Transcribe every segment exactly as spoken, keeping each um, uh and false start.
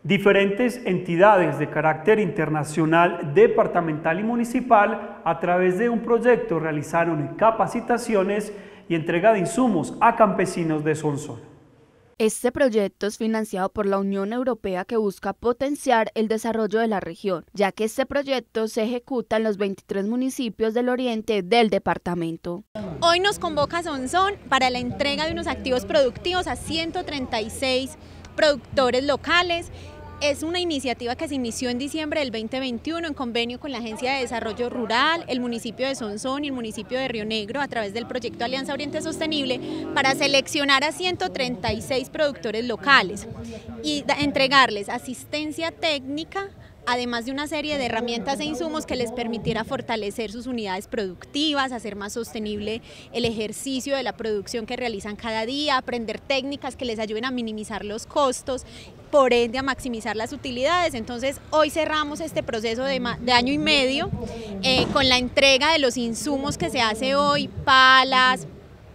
Diferentes entidades de carácter internacional, departamental y municipal, a través de un proyecto realizaron capacitaciones y entrega de insumos a campesinos de Sonsón. Este proyecto es financiado por la Unión Europea, que busca potenciar el desarrollo de la región, ya que este proyecto se ejecuta en los veintitrés municipios del oriente del departamento. Hoy nos convoca Sonsón para la entrega de unos activos productivos a ciento treinta y seis productores locales. Es una iniciativa que se inició en diciembre del veinte veintiuno en convenio con la Agencia de Desarrollo Rural, el municipio de Sonsón y el municipio de Río Negro a través del proyecto Alianza Oriente Sostenible para seleccionar a ciento treinta y seis productores locales y entregarles asistencia técnica, además de una serie de herramientas e insumos que les permitiera fortalecer sus unidades productivas, hacer más sostenible el ejercicio de la producción que realizan cada día, aprender técnicas que les ayuden a minimizar los costos, por ende a maximizar las utilidades. Entonces hoy cerramos este proceso de, de año y medio eh, con la entrega de los insumos que se hace hoy, palas,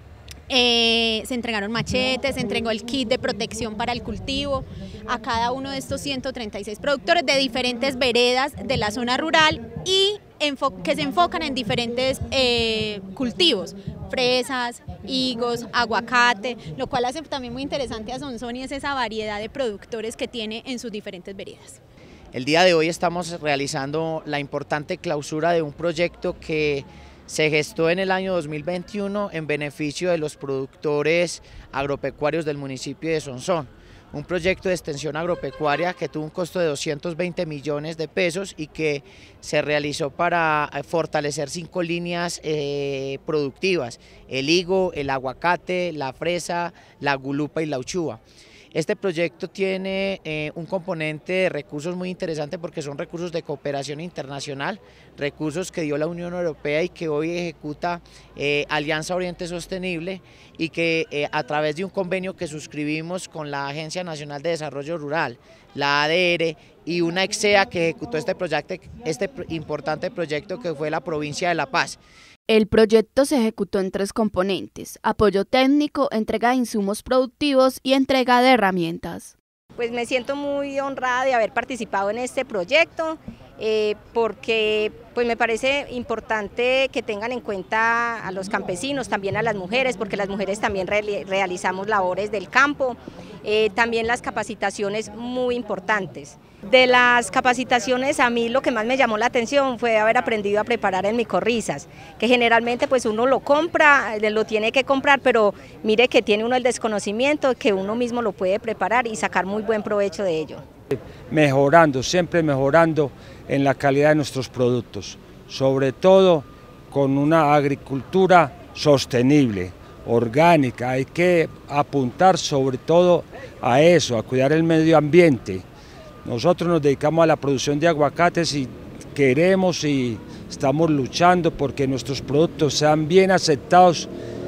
Eh, se entregaron machetes, se entregó el kit de protección para el cultivo a cada uno de estos ciento treinta y seis productores de diferentes veredas de la zona rural y que se enfocan en diferentes eh, cultivos, fresas, higos, aguacate, lo cual hace también muy interesante a Sonsón y es esa variedad de productores que tiene en sus diferentes veredas. El día de hoy estamos realizando la importante clausura de un proyecto que se gestó en el año dos mil veintiuno en beneficio de los productores agropecuarios del municipio de Sonsón. Un proyecto de extensión agropecuaria que tuvo un costo de doscientos veinte millones de pesos y que se realizó para fortalecer cinco líneas eh, productivas: el higo, el aguacate, la fresa, la gulupa y la uchúa. Este proyecto tiene eh, un componente de recursos muy interesante porque son recursos de cooperación internacional, recursos que dio la Unión Europea y que hoy ejecuta eh, Alianza Oriente Sostenible y que eh, a través de un convenio que suscribimos con la Agencia Nacional de Desarrollo Rural, la A D R y una EXEA que ejecutó este, proyecto, este importante proyecto que fue la provincia de La Paz. El proyecto se ejecutó en tres componentes: apoyo técnico, entrega de insumos productivos y entrega de herramientas. Pues me siento muy honrada de haber participado en este proyecto eh, porque pues me parece importante que tengan en cuenta a los campesinos, también a las mujeres, porque las mujeres también re realizamos labores del campo, eh, también las capacitaciones muy importantes. De las capacitaciones, a mí lo que más me llamó la atención fue haber aprendido a preparar el micorrizas, que generalmente pues uno lo compra, lo tiene que comprar, pero mire que tiene uno el desconocimiento, que uno mismo lo puede preparar y sacar muy buen provecho de ello. Mejorando, siempre mejorando en la calidad de nuestros productos, sobre todo con una agricultura sostenible, orgánica. Hay que apuntar sobre todo a eso, a cuidar el medio ambiente. Nosotros nos dedicamos a la producción de aguacates y queremos y estamos luchando porque nuestros productos sean bien aceptados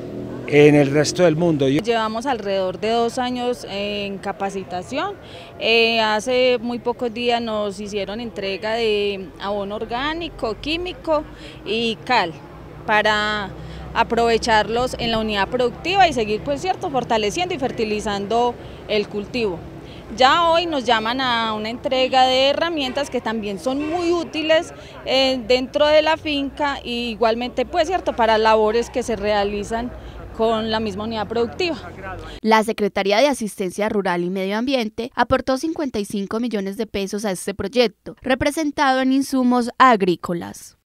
en el resto del mundo. Llevamos alrededor de dos años en capacitación. Eh, hace muy pocos días nos hicieron entrega de abono orgánico, químico y cal para aprovecharlos en la unidad productiva y seguir, pues cierto, fortaleciendo y fertilizando el cultivo. Ya hoy nos llaman a una entrega de herramientas que también son muy útiles eh, dentro de la finca y igualmente, pues cierto, para labores que se realizan con la misma unidad productiva. La Secretaría de Asistencia Rural y Medio Ambiente aportó cincuenta y cinco millones de pesos a este proyecto, representado en insumos agrícolas.